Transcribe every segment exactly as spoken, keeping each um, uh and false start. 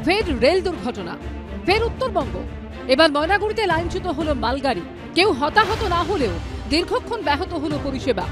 ফের রেল দুর্ঘটনা, ফের উত্তরবঙ্গ। এবার ময়নাগুড়িতে লাইনচ্যুত হলো মালগাড়ি। কেউ হতাহত না হলেও দীর্ঘক্ষণ ব্যাহত হলো পরিষেবা।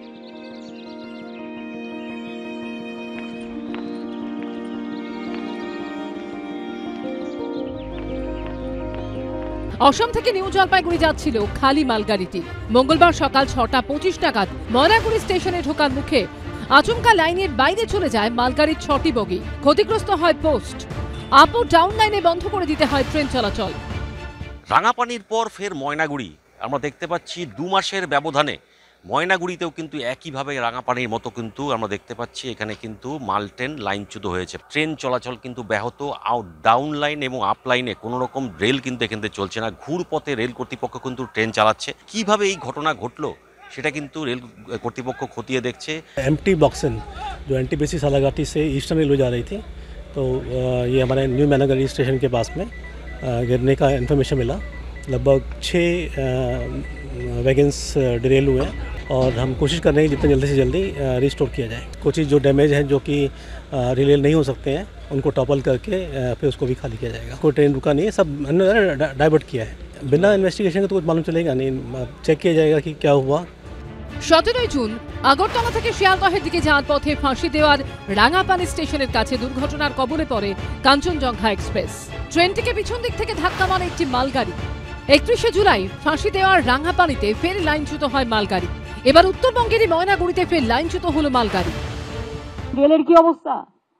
অসম থেকে নিউ জলপাইগুড়ি যাচ্ছিল খালি মালগাড়িটি। মঙ্গলবার সকাল ছটা পঁচিশ নাগাদ ময়নাগুড়ি স্টেশনে ঢোকার মুখে আচমকা লাইনের বাইরে চলে যায় মালগাড়ির ছটি বগি। ক্ষতিগ্রস্ত হয় পোস্ট। আপ ও ডাউন লাইনে বন্ধ করে দিতে হয় ট্রেন চলাচল। রাঙাপানির পর ফের ময়নাগুড়ি। আমরা দেখতে পাচ্ছি দু মাসের ব্যবধানে ময়নাগুড়িতেও কিন্তু একইভাবে রাঙাপানির মতো কিন্তু আমরা দেখতে পাচ্ছি এখানে কিন্তু মাল ট্রেন লাইনচ্যুত হয়েছে। ট্রেন চলাচল কিন্তু ব্যাহত। আউট ডাউন লাইন এবং আপ লাইনে কোনো রকম রেল কিন্তু এখান থেকে চলছে না। ঘুরপথে রেল কর্তৃপক্ষ কিন্তু ট্রেন চালাচ্ছে। কিভাবে এই ঘটনা ঘটলো সেটা কিন্তু রেল কর্তৃপক্ষ খতিয়ে দেখছে। एमटी बॉक्सन जो एनटीपीसी सालाघाटी से ईस्टर्न रेलवे जा रही थी, तो ये हमारे न्यू मैनागढ़ी स्टेशन के पास में गिरने का इन्फॉर्मेशन मिला। लगभग छः वैगन्स डिरेल हुए हैं और हम कोशिश कर रहे हैं जितने जल्दी से जल्दी रिस्टोर किया जाए। कुछ जो डैमेज हैं जो कि रिलेल नहीं हो सकते हैं उनको टॉपल करके फिर उसको भी खाली किया जाएगा। कोई ट्रेन रुका नहीं है, सब डाइवर्ट किया है। बिना इन्वेस्टिगेशन के तो कुछ मालूम चलेगा नहीं, चेक किया जाएगा कि क्या हुआ। সতেরোই জুন আগরতলা থেকে শিয়ালদহের দিকে যাওয়ার পথে ফাঁসি দেওয়ার রাঙাপানি স্টেশনের কাছে দুর্ঘটনার কবলে পড়ে কাঞ্চনজঙ্ঘা এক্সপ্রেস। ট্রেনটিকে পিছন দিক থেকে ধাক্কা মারে একটি মালগাড়ি। একত্রিশে জুলাই ফাঁসি দেওয়ার রাঙাপানিতে ফের লাইনচ্যুত হয় মালগাড়ি। এবার উত্তরবঙ্গেরই ময়নাগুড়িতে ফের লাইনচ্যুত হলো মালগাড়ি। রেলের কি অবস্থা?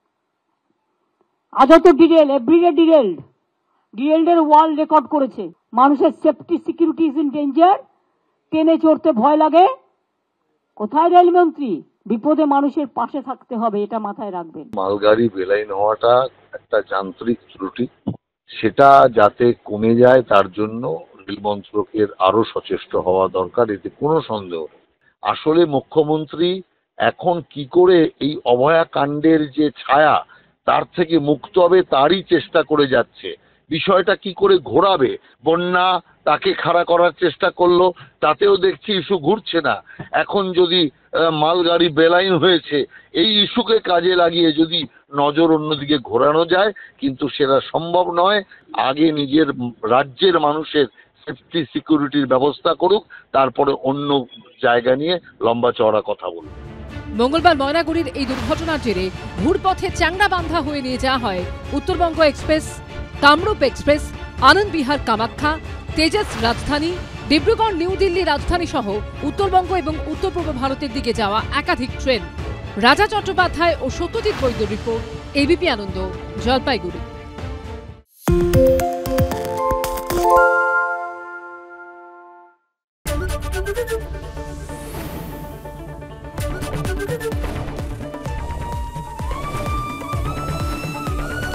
আজও তো ডিরেল, এভরিডে ডিরেল, ডিরেলের ওয়ার্ল্ড রেকর্ড করেছে। মানুষের safety security is in danger. ট্রেনে চড়তে ভয় লাগে। কোথায় রেলমন্ত্রী? বিপদে মানুষের পাশে থাকতে হবে, এটা মাথায় রাখবেন। মালগাড়ি বেলাইন হওয়াটা একটা যান্ত্রিক ত্রুটি, সেটা যাতে কমে যায় তার জন্য রেল মন্ত্রকের আরো সচেষ্ট হওয়া দরকার, এতে কোনো সন্দেহ নেই। আসলে মুখ্যমন্ত্রী এখন কি করে এই অভয়াকাণ্ডের যে ছায়া তার থেকে মুক্ত হবে তারই চেষ্টা করে যাচ্ছে। বিষয়টা কি করে ঘোরাবে, বন্যা তাকে খাড়া করার চেষ্টা করলো, তাতেও দেখছি ইস্যু ঘুরছে না। এখন যদি মালগাড়ি বেলাইন হয়েছে এই ইস্যুকে কাজে লাগিয়ে যদি নজর অন্যদিকে ঘোরানো যায়, কিন্তু সেটা সম্ভব নয়। আগে নিজের রাজ্যের মানুষের সেফটি সিকিউরিটির ব্যবস্থা করুক, তারপরে অন্য জায়গা নিয়ে লম্বা চওড়া কথা বলুক। মঙ্গলবার ময়নাগুড়ির এই দুর্ঘটনার জেরে ঘুরপথে চ্যাংড়া বান্ধা হয়ে নিয়ে যাওয়া হয় Uttarbanga Express, Kamrup Express, Anand Vihar Kamakhya, Tejas Rajdhani, Dibrugarh new Delhi রাজধানী সহ উত্তরবঙ্গ এবং উত্তর পূর্ব ভারতের দিকে যাওয়া একাধিক ট্রেন। রাজা চট্টোপাধ্যায় ও Satyajit Baidya report, ABP Ananda, Jalpaiguri.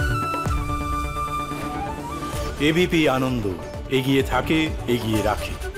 ABP Ananda, এগিয়ে থাকে, এগিয়ে রাখে।